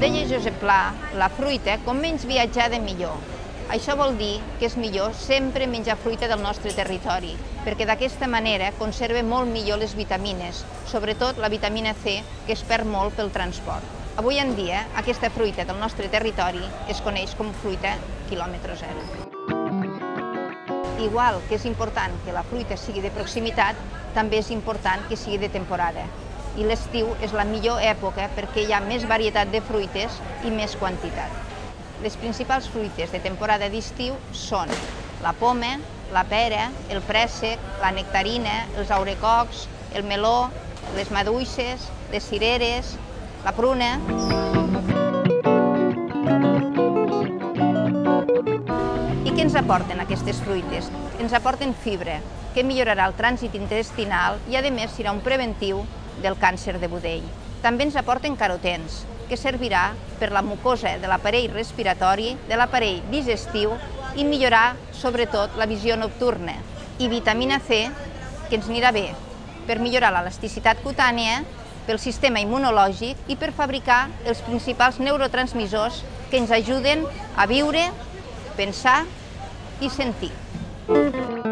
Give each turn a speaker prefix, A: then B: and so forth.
A: deia Josep Pla, la fruita, com menys viatjada, millor. Això vol dir que és millor sempre menjar fruita del nostre territori, perquè d'aquesta manera conserva molt millor les vitamines, sobretot la vitamina C, que es perd molt pel transport. Avui en dia, aquesta fruita del nostre territori es coneix com fruita quilòmetre zero. Igual que és important que la fruita sigui de proximitat, també és important que sigui de temporada. I l'estiu és la millor època perquè hi ha més varietat de fruites i més quantitat. Les principals fruites de temporada d'estiu són la poma, la pera, el préssec, la nectarina, els aurecocs, el meló, les maduixes, les cireres, la pruna. I què ens aporten aquestes fruites? Ens aporten fibra, que millorarà el trànsit intestinal i, a més, serà un preventiu del càncer de budell. També ens aporten carotens, que servirà per la mucosa de l'aparell respiratori, de l'aparell digestiu i millorar, sobretot, la visió nocturna. I vitamina C, que ens anirà bé per millorar l'elasticitat cutània, pel sistema immunològic i per fabricar els principals neurotransmissors que ens ajuden a viure, pensar i sentir.